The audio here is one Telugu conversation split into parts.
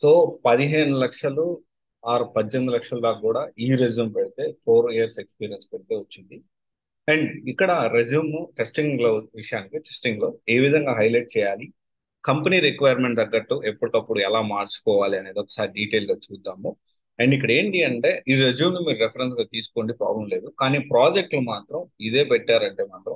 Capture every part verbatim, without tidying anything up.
సో పదిహేను లక్షలు ఆరు పద్దెనిమిది లక్షల దాకా కూడా ఈ రెజ్యూమ్ పెడితే ఫోర్ ఇయర్స్ ఎక్స్పీరియన్స్ పెడితే వచ్చింది. అండ్ ఇక్కడ రెజ్యూమ్ టెస్టింగ్ లో విషయానికి టెస్టింగ్ లో ఏ విధంగా హైలైట్ చేయాలి, కంపెనీ రిక్వైర్మెంట్ తగ్గట్టు ఎప్పటికప్పుడు ఎలా మార్చుకోవాలి అనేది ఒకసారి డీటెయిల్ గా చూద్దాము. అండ్ ఇక్కడ ఏంటి అంటే ఈ రెజ్యూమ్ మీరు రెఫరెన్స్ గా తీసుకోండి, ప్రాబ్లం లేదు. కానీ ప్రాజెక్టులు మాత్రం ఇదే పెట్టారంటే మాత్రం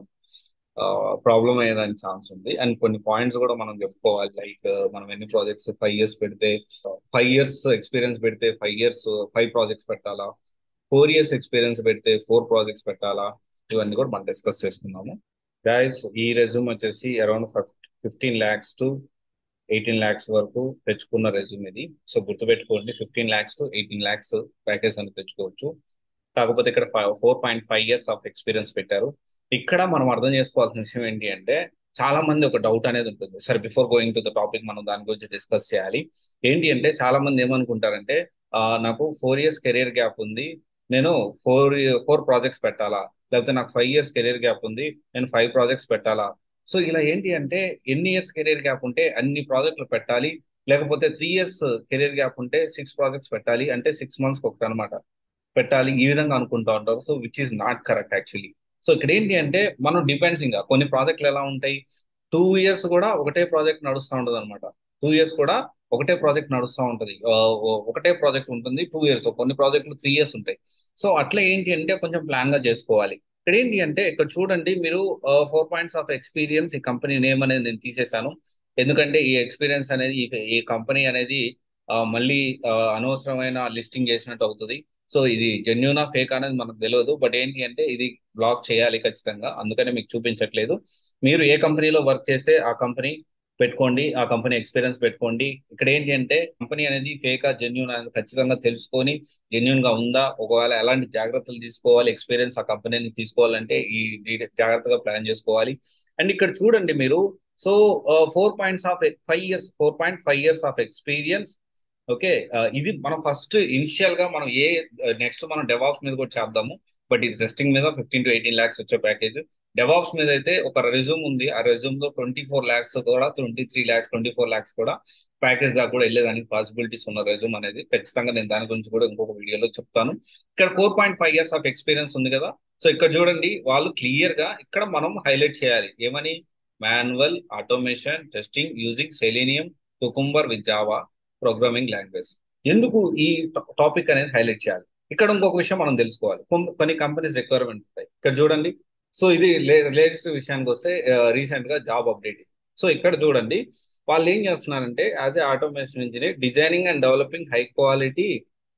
ప్రాబ్లం అయ్యేదానికి ఛాన్స్ ఉంది. అండ్ కొన్ని పాయింట్స్ కూడా మనం చెప్పుకోవాలి. లైక్ మనం ఎన్ని ప్రాజెక్ట్స్ ఫైవ్ ఇయర్స్ పెడితే ఫైవ్ ఇయర్స్ ఎక్స్పీరియన్స్ పెడితే ఫైవ్ ఇయర్స్ ఫైవ్ ప్రాజెక్ట్స్ పెట్టాలా, ఫోర్ ఇయర్స్ ఎక్స్పీరియన్స్ పెడితే ఫోర్ ప్రాజెక్ట్స్ పెట్టాలా, ఇవన్నీ కూడా మనం డిస్కస్ చేసుకున్నాము. గైస్ ఈ రెజ్యూమ్ వచ్చేసి around fifteen lakhs to eighteen lakhs వరకు తెచ్చుకున్న రెజ్యూమ్ ఇది. సో గుర్తుపెట్టుకోండి, fifteen lakhs to eighteen lakhs package అని తెచ్చుకోవచ్చు. కాకపోతే ఇక్కడ four point five years of experience పెట్టారు. ఇక్కడ మనం అర్థం చేసుకోవాల్సిన విషయం ఏంటి అంటే, చాలా మంది ఒక డౌట్ అనేది ఉంటుంది. సరే, before going to the topic మనం దాని గురించి డిస్కస్ చేయాలి. ఏంటి అంటే చాలా మంది ఏమనుకుంటారంటే, ఆ, నాకు ఫోర్ ఇయర్స్ కెరీర్ గ్యాప్ ఉంది, నేను ఫోర్ ఫోర్ ప్రాజెక్ట్స్ పెట్టాలా, లేకపోతే నాకు ఫైవ్ ఇయర్స్ కెరీర్ గ్యాప్ ఉంది, నేను ఫైవ్ ప్రాజెక్ట్స్ పెట్టాలా. సో ఇలా ఏంటి అంటే, ఎన్ని ఇయర్స్ కెరీర్ గ్యాప్ ఉంటే అన్ని ప్రాజెక్టులు పెట్టాలి, లేకపోతే త్రీ ఇయర్స్ కెరీర్ గ్యాప్ ఉంటే సిక్స్ ప్రాజెక్ట్స్ పెట్టాలి, అంటే సిక్స్ మంత్స్ ఒకటి అనమాట పెట్టాలి, ఈ విధంగా అనుకుంటా ఉంటారు. So which is not correct actually. So ఇక్కడ ఏంటి అంటే మనం డిపెండ్స్, ఇంకా కొన్ని ప్రాజెక్టులు ఎలా ఉంటాయి, టూ ఇయర్స్ కూడా ఒకటే ప్రాజెక్ట్ నడుస్తూ ఉంటుంది అనమాట. టూ ఇయర్స్ కూడా ఒకటే ప్రాజెక్ట్ నడుస్తూ ఉంటుంది. ఆ, ఓ- ఒకటే ప్రాజెక్ట్ ఉంటుంది టూ ఇయర్స్, కొన్ని ప్రాజెక్టులు త్రీ ఇయర్స్ ఉంటాయి. సో అట్లా ఏంటి అంటే కొంచెం ప్లాన్ గా చేసుకోవాలి. ఇక్కడ ఏంటి అంటే ఇక్కడ చూడండి మీరు, ఫోర్ పాయింట్స్ ఆఫ్ ఎక్స్పీరియన్స్, ఈ కంపెనీ నేమ్ అనేది నేను తీసేశాను. ఎందుకంటే ఈ ఎక్స్పీరియన్స్ అనేది ఈ ఈ కంపెనీ అనేది ఆ, మళ్ళీ ఆ, అనవసరమైన లిస్టింగ్ చేసినట్టు అవుతుంది. సో ఇది జెన్యునా ఫేక్ అనేది మనకు తెలియదు. బట్ ఏంటి అంటే ఇది బ్లాక్ చేయాలి ఖచ్చితంగా, అందుకనే మీకు చూపించట్లేదు. మీరు ఏ కంపెనీలో వర్క్ చేస్తే ఆ కంపెనీ పెట్టుకోండి, ఆ కంపెనీ ఎక్స్పీరియన్స్ పెట్టుకోండి. ఇక్కడ ఏంటి అంటే కంపెనీ అనేది ఫేకా జెన్యున్ అనేది ఖచ్చితంగా తెలుసుకొని, జెన్యున్ గా ఉందా, ఒకవేళ ఎలాంటి జాగ్రత్తలు తీసుకోవాలి, ఎక్స్పీరియన్స్ ఆ కంపెనీని తీసుకోవాలంటే ఈ డీటెయిల్ జాగ్రత్తగా ప్లాన్ చేసుకోవాలి. అండ్ ఇక్కడ చూడండి మీరు, so four points of five years four point five years of experience. Okay, ఇది మనం ఫస్ట్ ఇనిషియల్ గా మనం ఏ నెక్స్ట్ మనం డెవాప్స్ మీద కూడా చేద్దాము. బట్ ఇది టెస్టింగ్ మీద ఫిఫ్టీన్ టు ఎయిటీన్ ల్యాక్స్ వచ్చే ప్యాకేజ్. డెవాప్స్ మీద అయితే ఒక రెజ్యూమ్ ఉంది, ఆ రెజ్యూమ్ లో ట్వంటీ ఫోర్ ల్యాక్స్ కూడా, twenty three lakhs twenty four lakhs కూడా ప్యాకేజ్ దాకా కూడా వెళ్ళేదానికి పాసిబిలిటీస్ ఉన్న రెజ్యూమ్ అనేది. ఖచ్చితంగా నేను దాని గురించి కూడా ఇంకొక వీడియోలో చెప్తాను. ఇక్కడ four point five years of experience ఉంది కదా. సో ఇక్కడ చూడండి, వాళ్ళు క్లియర్ గా ఇక్కడ మనం హైలైట్ చేయాలి ఏమని, manual automation testing using Selenium Cucumber with Java programming language. ఎందుకు ఈ టాపిక్ అనేది హైలైట్ చేయాలి? ఇక్కడ ఇంకొక విషయం మనం తెలుసుకోవాలి. కొన్- కొన్ని కంపెనీస్ రిక్వైర్మెంట్ ఉంటాయి. ఇక్కడ చూడండి, సో ఇది లేటెస్ట్ విషయానికి వస్తే రీసెంట్ గా జాబ్ అప్డేట్. సో ఇక్కడ చూడండి, వాళ్ళు ఏం చేస్తున్నారంటే as a automation engineer designing and developing high quality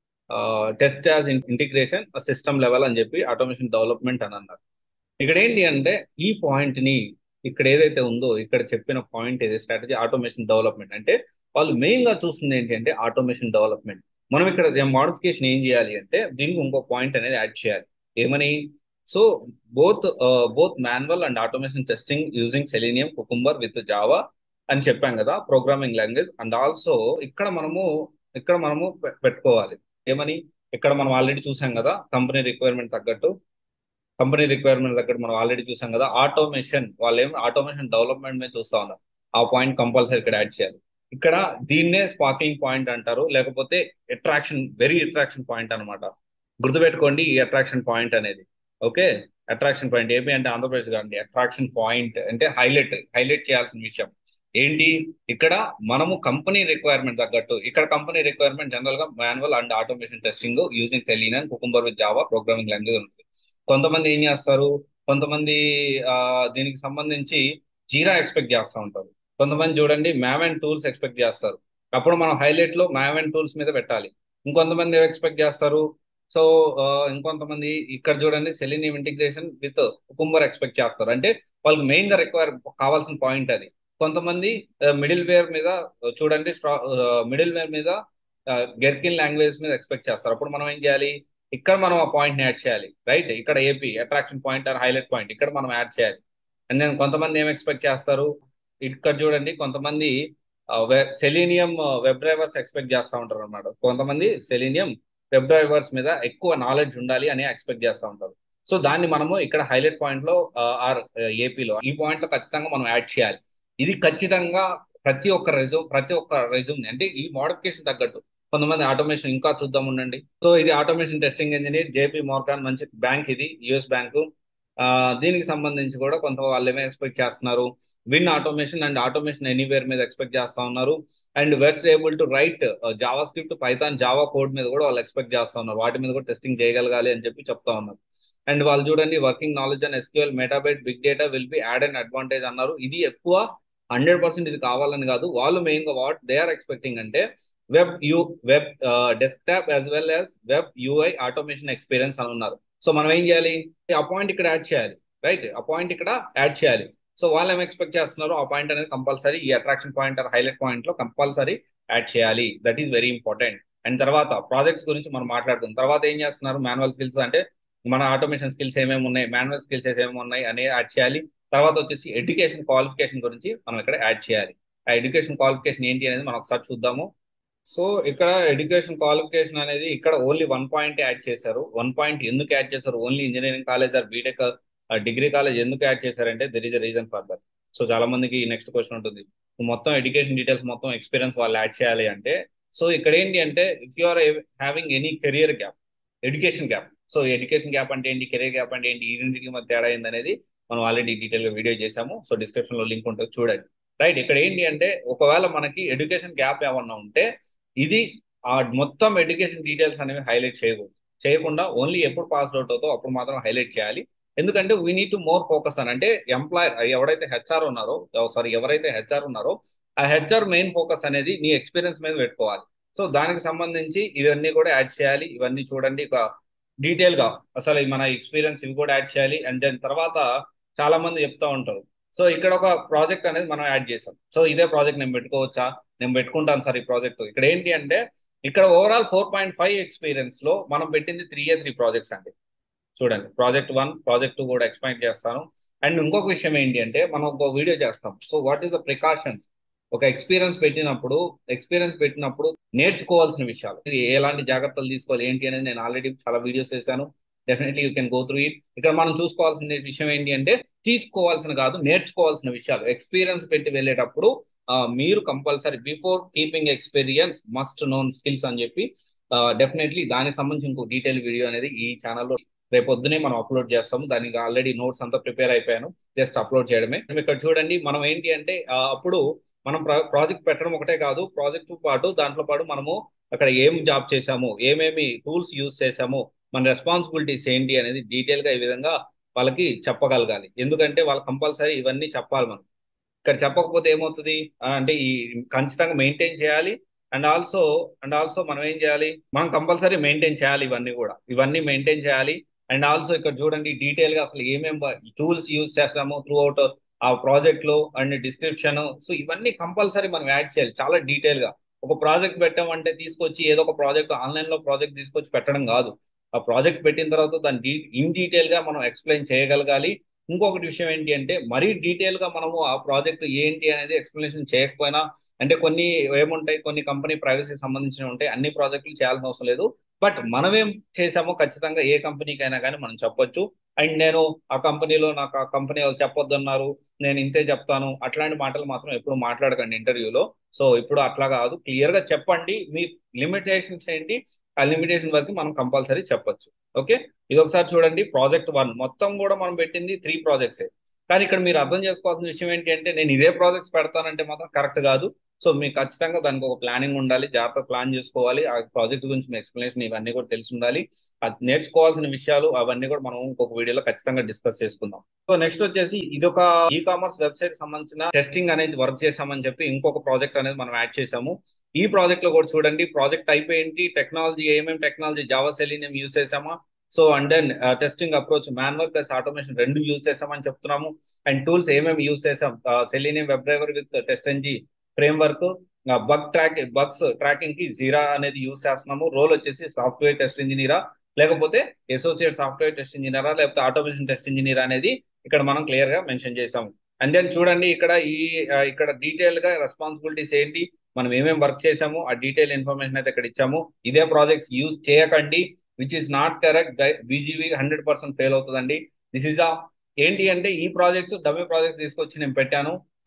test as integration system level అని చెప్పి ఆటోమేషన్ డెవలప్మెంట్ అని అన్నారు. ఇక్కడ ఏంటి అంటే ఈ పాయింట్ ని, ఇక్కడ ఏదైతే ఉందో ఇక్కడ చెప్పిన పాయింట్ ఏది, స్ట్రాటజీ ఆటోమేషన్ డెవలప్మెంట్ అంటే వాళ్ళు మెయిన్ గా చూస్తుంది ఏంటి అంటే ఆటోమేషన్ డెవలప్మెంట్. మనం ఇక్కడ మోడిఫికేషన్ ఏం చేయాలి అంటే దీనికి ఇంకో పాయింట్ అనేది యాడ్ చేయాలి. ఏమని, so both both manual and automation testing using Selenium Cucumber with Java అని చెప్పాం కదా, ప్రోగ్రామింగ్ లాంగ్వేజ్. అండ్ ఆల్సో ఇక్కడ మనము ఇక్కడ మనము పె- పెట్టుకోవాలి ఏమని, ఇక్కడ మనం ఆల్రెడీ చూసాం కదా కంపెనీ రిక్వైర్మెంట్ తగ్గట్టు, కంపెనీ రిక్వైర్మెంట్ దగ్గర మనం ఆల్రెడీ చూసాం కదా ఆటోమేషన్, వాళ్ళు ఏం ఆటోమేషన్ డెవలప్మెంట్ మీద చూస్తా ఉన్నారు. ఆ పాయింట్ కంపల్సరీ ఇక్కడ యాడ్ చేయాలి. ఇక్కడ దీన్నే స్పార్కింగ్ పాయింట్ అంటారు, లేకపోతే అట్రాక్షన్, వెరీ అట్రాక్షన్ పాయింట్ అన్నమాట. గుర్తుపెట్టుకోండి ఈ అట్రాక్షన్ పాయింట్ అనేది. ఓకే, అట్రాక్షన్ పాయింట్ ఏపీ అంటే ఆంధ్రప్రదేశ్ కాదండి. అట్రాక్షన్ పాయింట్ అంటే హైలైట్ హైలైట్ చేయాల్సిన విషయం ఏంటి, ఇక్కడ మనము కంపెనీ రిక్వైర్మెంట్ తగ్గట్టు, ఇక్కడ కంపెనీ రిక్వైర్మెంట్ జనరల్ గా manual and automation testing using Selenium Cucumber with Java programming language ఉంటుంది. కొంతమంది ఏం చేస్తారు, కొంతమంది ఆ, దీనికి సంబంధించి జీరా ఎక్స్పెక్ట్ చేస్తూ ఉంటారు. కొంతమంది చూడండి మ్యావ్ అండ్ టూల్స్ ఎక్స్పెక్ట్ చేస్తారు. అప్పుడు మనం హైలైట్ లో మ్యావ్ అండ్ టూల్స్ మీద పెట్టాలి. ఇంకొంతమంది ఎక్స్పెక్ట్ చేస్తారు, సో ఇంకొంతమంది ఇక్కడ చూడండి Selenium integration with Cucumber expect చేస్తారు. అంటే వాళ్ళకి మెయిన్ గా రిక్వైర్ కావాల్సిన పాయింట్ అది. కొంతమంది మిడిల్ వేర్ మీద ఆ, చూడండి స్ట్రా మిడిల్ వేర్ మీద గెర్కిన్ లాంగ్వేజ్ మీద ఎక్స్పెక్ట్ చేస్తారు. అప్పుడు మనం ఏం చేయాలి, ఇక్కడ మనం ఆ పాయింట్ ని యాడ్ చేయాలి. రైట్, ఇక్కడ AP attraction point or highlight point ఇక్కడ మనం యాడ్ చేయాలి. అండ్ నేను కొంతమంది ఏం ఎక్స్పెక్ట్ చేస్తారు, ఇక్కడ చూడండి కొంతమంది సెలీనియం వెబ్ డ్రైవర్స్ ఎక్స్పెక్ట్ చేస్తూ ఉంటారు అనమాట. కొంతమంది సెలీనియం వెబ్ డ్రైవర్స్ మీద ఎక్కువ నాలెడ్జ్ ఉండాలి అని ఎక్స్పెక్ట్ చేస్తూ ఉంటారు. సో దాన్ని మనము ఇక్కడ హైలైట్ పాయింట్ లో ఆర్ ఏపీలో ఈ పాయింట్ లో ఖచ్చితంగా మనం యాడ్ చేయాలి. ఇది ఖచ్చితంగా ప్రతి ఒక్క రెజ్యూమ్ ప్రతి ఒక్క రెజ్యూమ్ అంటే ఈ మోడిఫికేషన్ తగ్గట్టు కొంతమంది ఆటోమేషన్ ఇంకా చూద్దాం ఉండండి. సో ఇది automation testing engineer JP Morgan, మంచి బ్యాంక్ ఇది, యుఎస్ బ్యాంకు. ఆ దీనికి సంబంధించి కూడా కొంత వాళ్ళు ఏమైనా ఎక్స్పెక్ట్ చేస్తున్నారు, win automation and automation anywhere మీద ఎక్స్పెక్ట్ చేస్తా ఉన్నారు. And were able to write JavaScript, Python, Java code మీద కూడా వాళ్ళు ఎక్స్పెక్ట్ చేస్తా ఉన్నారు. వాటి మీద కూడా టెస్టింగ్ చేయగలగాలి అని చెప్పి చెప్తా ఉన్నారు. అండ్ వాళ్ళు చూడండి working knowledge and SQL, metabyte, big data will be add and advantage అన్నారు. ఇది ఎక్కువ హండ్రెడ్ పర్సెంట్ ఇది కావాలని కాదు, వాళ్ళు మెయిన్ గా వాట్ దే ఆర్ ఎక్స్పెక్టింగ్ అంటే web U web desktop as well as web UI automation experience అని ఉన్నారు. సో మనం ఏం చేయాలి, ఆ పాయింట్ ఇక్కడ యాడ్ చేయాలి, రైట్? ఆ పాయింట్ ఇక్కడ యాడ్ చేయాలి. సో వాళ్ళు ఏం ఎక్స్పెక్ట్ చేస్తున్నారు, ఆ పాయింట్ అనేది కంపల్సరీ ఈ attraction point or highlight point లో కంపల్సరీ యాడ్ చేయాలి. That is very important. And తర్వాత ప్రాజెక్ట్స్ గురించి మనం మాట్లాడుకున్న తర్వాత ఏం చేస్తున్నారు, మాన్యువల్ స్కిల్స్ అంటే మన ఆటోమేషన్ స్కిల్స్ ఏమేమి ఉన్నాయి, మాన్యువల్ స్కిల్స్ ఏమేమి ఉన్నాయి అనేది యాడ్ చేయాలి. తర్వాత వచ్చేసి ఎడ్యుకేషన్ క్వాలిఫికేషన్ గురించి మనం ఇక్కడ యాడ్ చేయాలి. ఆ ఎడ్యుకేషన్ క్వాలిఫికేషన్ ఏంటి అనేది మనం ఒకసారి చూద్దాము. సో ఇక్కడ ఎడ్యుకేషన్ క్వాలిఫికేషన్ అనేది ఇక్కడ ఓన్లీ వన్ పాయింట్ యాడ్ చేశారు. వన్ పాయింట్ ఎందుకు యాడ్ చేశారు, only engineering college or BTech degree college ఎందుకు యాడ్ చేశారంటే there is a reason for that. So చాలా మందికి నెక్స్ట్ క్వశ్చన్ ఉంటుంది, మొత్తం ఎడ్యుకేషన్ డీటెయిల్స్ మొత్తం ఎక్స్పీరియన్స్ వాళ్ళు యాడ్ చేయాలి అంటే. సో ఇక్కడ ఏంటి అంటే if you are having any career gap, education gap. So education gap అంటే ఏంటి, కెరియర్ గ్యాప్ అంటే ఏంటి, ఈ రెండింటికి మధ్య తేడా ఏంది అనేది మనం ఆల్రెడీ డీటెయిల్ గా వీడియో చేసాము. సో డిస్క్రిప్షన్ లో లింక్ ఉంటుంది, చూడండి. రైట్, ఇక్కడ ఏంటి అంటే ఒకవేళ మనకి ఎడ్యుకేషన్ గ్యాప్ ఏమన్నా ఉంటే ఇది ఆ మొత్తం ఎడ్యుకేషన్ డీటెయిల్స్ అనేవి హైలైట్ చేయకూడదు, చేయకుండా ఓన్లీ ఎప్పుడు పాస్ అవుట్ అవుతో అప్పుడు మాత్రం హైలైట్ చేయాలి. ఎందుకంటే we need to more focus అని, అంటే ఎంప్లాయర్ ఎవరైతే హెచ్ఆర్ ఉన్నారో, సారీ ఎవరైతే హెచ్ఆర్ ఉన్నారో ఆ హెచ్ఆర్ మెయిన్ ఫోకస్ అనేది నీ ఎక్స్పీరియన్స్ మీద పెట్టుకోవాలి. సో దానికి సంబంధించి ఇవన్నీ కూడా యాడ్ చేయాలి. ఇవన్నీ చూడండి ఒక డీటెయిల్ గా, అసలు మన ఎక్స్పీరియన్స్ ఇవి కూడా యాడ్ చేయాలి. అండ్ దాని తర్వాత చాలా మంది చెప్తా ఉంటారు, సో ఇక్కడ ఒక ప్రాజెక్ట్ అనేది మనం యాడ్ చేసాం, సో ఇదే ప్రాజెక్ట్ నేను పెట్టుకోవచ్చా, నేను పెట్టుకుంటాను సార్ ఈ ప్రాజెక్ట్. ఇక్కడ ఏంటి అంటే ఇక్కడ overall four point five experience లో మనం పెట్టింది త్రీ ఏ త్రీ ప్రాజెక్ట్స్ అండి. చూడండి, ప్రాజెక్ట్ వన్ ప్రాజెక్ట్ టూ కూడా ఎక్స్ప్లెయిన్ చేస్తాను. అండ్ ఇంకొక విషయం ఏంటి అంటే మనం ఒక వీడియో చేస్తాం, so what is the precautions ఒక ఎక్స్పీరియన్స్ పెట్టినప్పుడు, ఎక్స్పీరియన్స్ పెట్టినప్పుడు నేర్చుకోవాల్సిన విషయాలు, ఇది ఎలాంటి జాగ్రత్తలు తీసుకోవాలి ఏంటి అనేది నేను ఆల్రెడీ చాలా వీడియోస్ చేశాను. Definitely you can go through it. ఇక్కడ మనం చూసుకోవాల్సిన విషయం ఏంటి అంటే తీసుకోవాల్సిన కాదు, నేర్చుకోవాల్సిన విషయాలు. ఎక్స్పీరియన్స్ పెట్టి వెళ్ళేటప్పుడు మీరు compulsory before keeping experience must known skills అని చెప్పి డెఫినెట్లీ దానికి సంబంధించి ఇంకో డీటెయిల్ వీడియో అనేది ఈ ఛానల్లో రేపొద్దునే మనం అప్లోడ్ చేస్తాము. దానికి ఆల్రెడీ నోట్స్ అంతా ప్రిపేర్ అయిపోయాను, జస్ట్ అప్లోడ్ చేయడమే. ఇక్కడ చూడండి మనం ఏంటి అంటే అప్పుడు మనం ప్రాజెక్ట్ పెట్టడం ఒకటే కాదు, ప్రాజెక్ట్ పాటు దాంట్లో పాటు మనము అక్కడ ఏం జాబ్ చేసాము, ఏమేమి టూల్స్ యూజ్ చేసాము, మన రెస్పాన్సిబిలిటీస్ ఏంటి అనేది డీటెయిల్ గా ఈ విధంగా వాళ్ళకి చెప్పగలగాలి. ఎందుకంటే వాళ్ళు కంపల్సరీ ఇవన్నీ చెప్పాలి. మనం ఇక్కడ చెప్పకపోతే ఏమవుతుంది అంటే ఈ ఖచ్చితంగా మెయింటైన్ చేయాలి. అండ్ ఆల్సో అండ్ ఆల్సో మనం ఏం చేయాలి, మనం కంపల్సరీ మెయింటైన్ చేయాలి, ఇవన్నీ కూడా ఇవన్నీ మెయింటైన్ చేయాలి. అండ్ ఆల్సో ఇక్కడ చూడండి డీటెయిల్ గా అసలు ఏమేమి టూల్స్ యూజ్ చేస్తాము త్రూ అవుట్ ఆ ప్రాజెక్ట్ లో, అండ్ డిస్క్రిప్షన్. సో ఇవన్నీ కంపల్సరీ మనం యాడ్ చేయాలి చాలా డీటెయిల్ గా. ఒక ప్రాజెక్ట్ పెట్టామంటే తీసుకొచ్చి ఏదో ఒక ప్రాజెక్ట్ ఆన్లైన్ లో ప్రాజెక్ట్ తీసుకొచ్చి పెట్టడం కాదు, ఆ ప్రాజెక్ట్ పెట్టిన తర్వాత దాన్ని ఇన్ డీటెయిల్ గా మనం ఎక్స్ప్లెయిన్ చేయగలగాలి. ఇంకొకటి విషయం ఏంటి అంటే మరీ డీటెయిల్ గా మనము ఆ ప్రాజెక్ట్ ఏంటి అనేది ఎక్స్ప్లెనేషన్ చేయకపోయినా, అంటే కొన్ని ఏముంటాయి, కొన్ని కంపెనీ ప్రైవసీ సంబంధించినవి ఉంటాయి, అన్ని ప్రాజెక్టులు చేయాల్సిన అవసరం లేదు. బట్ మనమేం చేసామో ఖచ్చితంగా ఏ కంపెనీకైనా కానీ మనం చెప్పొచ్చు. అండ్ నేను ఆ కంపెనీలో నాకు ఆ కంపెనీ వాళ్ళు చెప్పొద్దు అన్నారు, నేను ఇంతే చెప్తాను, అట్లాంటి మాటలు మాత్రం ఎప్పుడు మాట్లాడకండి ఇంటర్వ్యూలో. సో ఇప్పుడు అట్లా కాదు, క్లియర్ గా చెప్పండి మీ లిమిటేషన్స్ ఏంటి, ఆ లిమిటేషన్ వరకు మనం కంపల్సరీ చెప్పొచ్చు. ఓకే, ఇది ఒకసారి చూడండి. ప్రాజెక్ట్ వన్ మొత్తం కూడా మనం పెట్టింది త్రీ ప్రాజెక్ట్సే, కానీ ఇక్కడ మీరు అర్థం చేసుకోవాల్సిన విషయం ఏంటి అంటే నేను ఇదే ప్రాజెక్ట్స్ పెడతానంటే మాత్రం కరెక్ట్ కాదు. సో మీకు ఖచ్చితంగా దానికి ఒక ప్లానింగ్ ఉండాలి, జాగ్రత్త ప్లాన్ చేసుకోవాలి. ఆ ప్రాజెక్ట్ గురించి మీ ఎక్స్ప్లెనేషన్ ఇవన్నీ కూడా తెలిసి ఉండాలి. అది నేర్చుకోవాల్సిన విషయాలు అవన్నీ కూడా మనం ఇంకొక వీడియోలో ఖచ్చితంగా డిస్కస్ చేసుకుందాం. సో నెక్స్ట్ వచ్చేసి ఇది ఒక ఈ కామర్స్ వెబ్సైట్ సంబంధించిన టెస్టింగ్ అనేది వర్క్ చేసామని చెప్పి ఇంకొక ప్రాజెక్ట్ అనేది మనం యాడ్ చేసాము. ఈ ప్రాజెక్ట్ లో కూడా చూడండి ప్రాజెక్ట్ టైప్ ఏంటి, టెక్నాలజీ ఏమేమి టెక్నాలజీ, జావా సెలీనియం యూజ్ చేసామా, so and then testing approach manual plus automation రెండు యూజ్ చేసామని చెప్తున్నాము. అండ్ టూల్స్ ఏమేమి యూజ్ చేసాం, Selenium WebDriver with TestNG framework, bug track bugs tracking కి జీరా అనేది యూజ్ చేస్తున్నాము. రోల్ వచ్చేసి సాఫ్ట్వేర్ టెస్ట్ ఇంజనీరా, లేకపోతే అసోసియేట్ సాఫ్ట్వేర్ టెస్ట్ ఇంజనీరా, లేకపోతే ఆటోమేషన్ టెస్ట్ ఇంజనీర్ అనేది ఇక్కడ మనం క్లియర్ గా మెన్షన్ చేసాము. అండ్ దెన్ చూడండి ఇక్కడ ఈ ఇక్కడ డీటెయిల్ గా రెస్పాన్సిబిలిటీస్ ఏంటి, మనం ఏమేమి వర్క్ చేసాము ఆ డీటెయిల్ ఇన్ఫర్మేషన్ అయితే ఇక్కడ ఇచ్చాము. ఇదే ప్రాజెక్ట్స్ యూజ్ చేయకండి, which is not correct. BGV hundred percent fail అవుతుందండి. దిస్ ఇస్ ద ఏంటి అంటే ఈ ప్రాజెక్ట్స్ డబ్బే ప్రాజెక్ట్స్ తీసుకొచ్చి నేను పెట్టాను.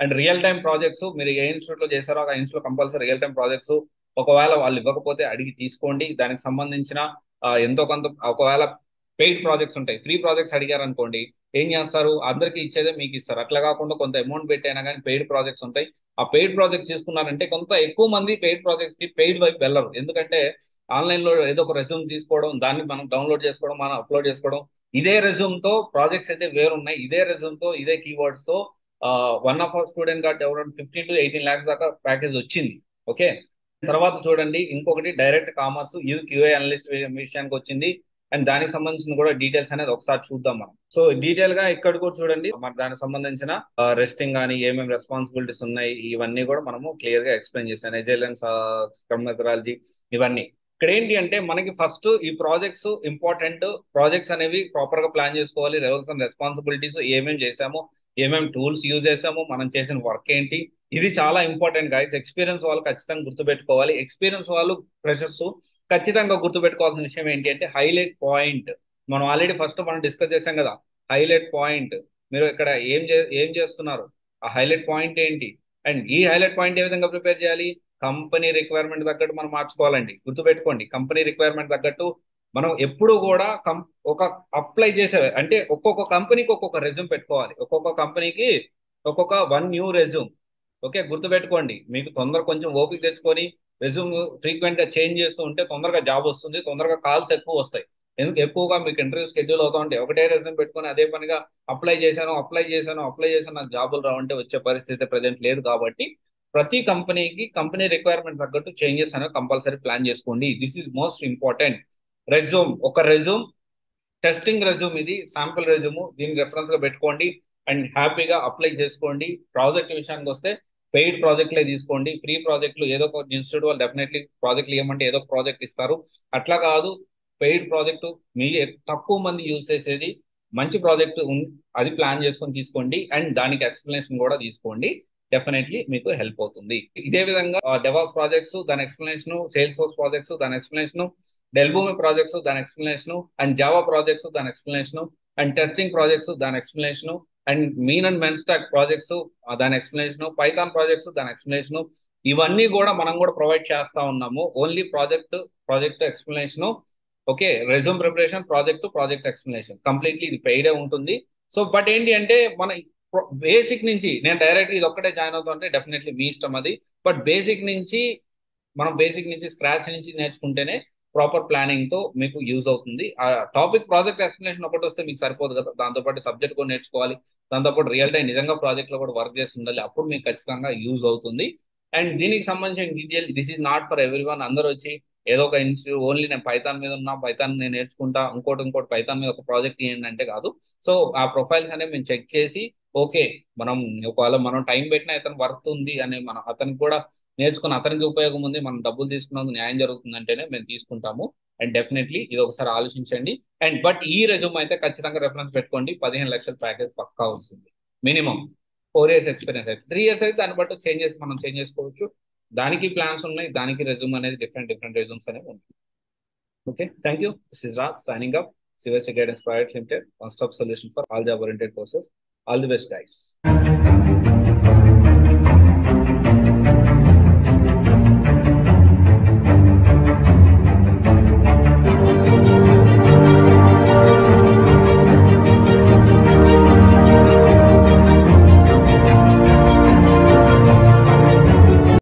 అండ్ రియల్ టైం ప్రాజెక్ట్స్ మీరు ఏ ఇన్స్టిట్యూట్ లో చేశారో ఆ institute compulsory real time projects ఒకవేళ వాళ్ళు ఇవ్వకపోతే అడిగి తీసుకోండి. దానికి సంబంధించిన ఎంతో కొంత, ఒకవేళ పెయిడ్ ప్రాజెక్ట్స్ ఉంటాయి, ఫ్రీ ప్రాజెక్ట్స్ అడిగారు అనుకోండి ఏం చేస్తారు, అందరికీ ఇచ్చేదే మీకు ఇస్తారు. అట్లా కాకుండా కొంత అమౌంట్ పెట్టైనా కానీ పెయిడ్ ప్రాజెక్ట్స్ ఉంటాయి. ఆ పెయిడ్ ప్రాజెక్ట్స్ తీసుకున్నారంటే కొంత ఎక్కువ మంది పెయిడ్ ప్రాజెక్ట్స్ కి పెయిడ్ వైపు వెళ్ళరు. ఎందుకంటే ఆన్లైన్ లో ఏదో ఒక రెజ్యూమ్ తీసుకోవడం, దాన్ని మనం డౌన్లోడ్ చేసుకోవడం, మనం అప్లోడ్ చేసుకోవడం. ఇదే రెజ్యూమ్ తో ప్రాజెక్ట్స్ అయితే వేరున్నాయి. ఇదే రెజ్యూమ్ తో ఇదే కీవర్డ్స్ తో వన్ ఆఫ్ అవర్ స్టూడెంట్ గా ఎవరైనా ఫిఫ్టీన్ టు ఎయిటీన్ లాక్స్ దాకా ప్యాకేజ్ వచ్చింది. ఓకే, తర్వాత చూడండి ఇంకొకటి డైరెక్ట్ కామర్స్, ఇది క్యూఏ అనలిస్ట్ విషయానికి వచ్చింది. అండ్ దానికి సంబంధించిన కూడా డీటెయిల్స్ అనేది ఒకసారి చూద్దాం మనం. సో డీటెయిల్ గా ఇక్కడ కూడా చూడండి, మరి దానికి సంబంధించిన రెస్టింగ్ కానీ ఏమేమి రెస్పాన్సిబిలిటీస్ ఉన్నాయి ఇవన్నీ కూడా మనము క్లియర్ గా ఎక్స్ప్లెయిన్ చేశాను. ఎజైల్ అండ్ స్క్రమ్ మెథడాలజీ ఇవన్నీ. ఇక్కడ ఏంటి అంటే మనకి ఫస్ట్ ఈ ప్రాజెక్ట్స్ ఇంపార్టెంట్. ప్రాజెక్ట్స్ అనేవి ప్రాపర్ గా ప్లాన్ చేసుకోవాలి. రోల్స్ అండ్ రెస్పాన్సిబిలిటీస్ ఏమేమి చేశాము, ఏమేమి టూల్స్ యూజ్ చేసాము, మనం చేసిన వర్క్ ఏంటి, ఇది చాలా ఇంపార్టెంట్ గైస్. ఎక్స్పీరియన్స్ వాళ్ళు ఖచ్చితంగా గుర్తుపెట్టుకోవాలి. ఎక్స్పీరియన్స్ వాళ్ళు ఫ్రెషర్స్ ఖచ్చితంగా గుర్తుపెట్టుకోవాల్సిన విషయం ఏంటి అంటే హైలైట్ పాయింట్. మనం ఆల్రెడీ ఫస్ట్ మనం డిస్కస్ చేసాం కదా, హైలైట్ పాయింట్. మీరు ఇక్కడ ఏం ఏం చేస్తున్నారు, ఆ హైలైట్ పాయింట్ ఏంటి, అండ్ ఈ హైలైట్ పాయింట్ ఏ విధంగా ప్రిపేర్ చేయాలి, కంపెనీ రిక్వైర్మెంట్ తగ్గట్టు మనం మార్చుకోవాలండి. గుర్తుపెట్టుకోండి, కంపెనీ రిక్వైర్మెంట్ తగ్గట్టు మనం ఎప్పుడు కూడా కం ఒక అప్లై చేసే అంటే ఒక్కొక్క కంపెనీకి ఒక్కొక్క రెజ్యూమ్ పెట్టుకోవాలి. ఒక్కొక్క కంపెనీకి ఒక్కొక్క వన్ న్యూ రెజ్యూమ్. ఓకే, గుర్తుపెట్టుకోండి. మీకు తొందర కొంచెం ఓపిక తెచ్చుకొని రెజ్యూమ్ ఫ్రీక్వెంట్ గా చేంజ్ చేస్తూ ఉంటే తొందరగా జాబ్ వస్తుంది, తొందరగా కాల్స్ ఎక్కువ వస్తాయి. ఎందుకు ఎక్కువగా మీకు ఇంటర్వ్యూ షెడ్యూల్ అవుతా ఉంటే ఒకటే రెజ్యూమ్ పెట్టుకొని అదే పనిగా అప్లై చేశాను అప్లై చేశాను అప్లై చేశాను నాకు జాబులు రావంటే వచ్చే పరిస్థితి ప్రజెంట్ లేదు. కాబట్టి ప్రతి కంపెనీకి కంపెనీ రిక్వైర్మెంట్ తగ్గట్టు చేంజెస్ అనేవి కంపల్సరీ ప్లాన్ చేసుకోండి. This is most important. Resume, ఒక రెజ్యూమ్ టెస్టింగ్ రెజ్యూమ్, ఇది శాంపుల్ రెజ్యూమ్, దీన్ని రెఫరెన్స్ గా పెట్టుకోండి అండ్ హ్యాపీగా అప్లై చేసుకోండి. ప్రాజెక్ట్ విషయానికి వస్తే పెయిడ్ ప్రాజెక్ట్లే తీసుకోండి. ఫ్రీ ప్రాజెక్టులు ఏదో ఒక ఇన్స్టిట్యూట్ వాళ్ళు డెఫినెట్లీ ప్రాజెక్టులు ఇవ్వమంటే ఏదో ఒక ప్రాజెక్ట్ ఇస్తారు. అట్లా కాదు, పెయిడ్ ప్రాజెక్టు మీ తక్కువ మంది యూజ్ చేసేది మంచి ప్రాజెక్ట్ అది ప్లాన్ చేసుకొని తీసుకోండి. అండ్ దానికి ఎక్స్ప్లెనేషన్ కూడా తీసుకోండి. డెఫినెట్లీ మీకు హెల్ప్ అవుతుంది. ఇదే విధంగా డెవాప్స్ ప్రాజెక్ట్స్ దాని ఎక్స్ప్లెనేషన్, సేల్స్ ఫోర్స్ ప్రాజెక్ట్స్ దాని ఎక్స్ప్లెనేషన్, డెల్భూమి ప్రాజెక్ట్స్ దాని ఎక్స్ప్లెనేషన్, అండ్ జావా ప్రాజెక్ట్స్ దాని ఎక్స్ప్లెనేషన్, అండ్ టెస్టింగ్ ప్రాజెక్ట్స్ దాని ఎక్స్ప్లెనేషన్, అండ్ మీన్ అండ్ మెన్ స్టాక్ ప్రాజెక్ట్స్ దాని ఎక్స్ప్లెనేషన్, పైథాన్ ప్రాజెక్ట్స్ దాని ఎక్స్ప్లెనేషన్, ఇవన్నీ కూడా మనం కూడా ప్రొవైడ్ చేస్తా ఉన్నాము. Only project project explanation. Okay, resume preparation, project project explanation completely ఇది పెయిడే ఉంటుంది. సో బట్ ఏంటి అంటే మన బేసిక్ నుంచి నేను డైరెక్ట్ ఇది ఒక్కటే జాయిన్ అవుతా అంటే డెఫినెట్లీ మీ ఇష్టం అది. బట్ బేసిక్ నుంచి మనం బేసిక్ నుంచి స్క్రాచ్ నుంచి నేర్చుకుంటేనే ప్రాపర్ ప్లానింగ్ తో మీకు యూజ్ అవుతుంది. ఆ టాపిక్ ప్రాజెక్ట్ ఎక్స్ప్లెనేషన్ ఒకటి వస్తే మీకు సరిపోదు కదా, దాంతోపాటు సబ్జెక్ట్ కూడా నేర్చుకోవాలి, దాంతోపాటు రియల్ టైం నిజంగా ప్రాజెక్ట్ లో కూడా వర్క్ చేసి ఉండాలి. అప్పుడు మీకు ఖచ్చితంగా యూజ్ అవుతుంది. అండ్ దీనికి సంబంధించిన detail this is not for everyone. అందరూ వచ్చి ఏదో ఒక ఇన్స్టిట్యూట్ ఓన్లీ నేను పైథాన్ మీద ఉన్నా, పైథాన్ నేను నేర్చుకుంటా, ఇంకోటి ఇంకోటి పైథాన్ మీద ఒక ప్రాజెక్ట్ ఇవ్వండి అంటే కాదు. సో ఆ ప్రొఫైల్స్ అనేవి మేము చెక్ చేసి ఓకే మనం ఒకవేళ మనం టైం పెట్టినా అతను వర్త్ ఉంది అని మనం అతనికి కూడా నేర్చుకుని అతనికి ఉపయోగం ఉంది, మనం డబ్బులు తీసుకున్నందుకు న్యాయం జరుగుతుంది అంటేనే మేము తీసుకుంటాము. అండ్ డెఫినెట్లీ ఇది ఒకసారి ఆలోచించండి. అండ్ బట్ ఈ రెజ్యూమ్ అయితే ఖచ్చితంగా రెఫరెన్స్ పెట్టుకోండి. పదిహేను లక్షల ప్యాకేజ్ పక్కా వస్తుంది మినిమం. ఫోర్ ఇయర్స్ ఎక్స్పీరియన్స్ అయితే, త్రీ ఇయర్స్ అయితే దాన్ని బట్టి చేంజెస్ మనం చేంజ్ చేసుకోవచ్చు. దానికి ప్లాన్స్ ఉన్నాయి, దానికి రెజ్యూమ్ అనేది డిఫరెంట్ డిఫరెంట్ రెజ్యూమ్స్ అనేవి ఉంటాయి. Okay, thank you. This is Raj signing up. C Y C Guidance Private Limited, one stop solution for all job oriented courses. All the best, guys.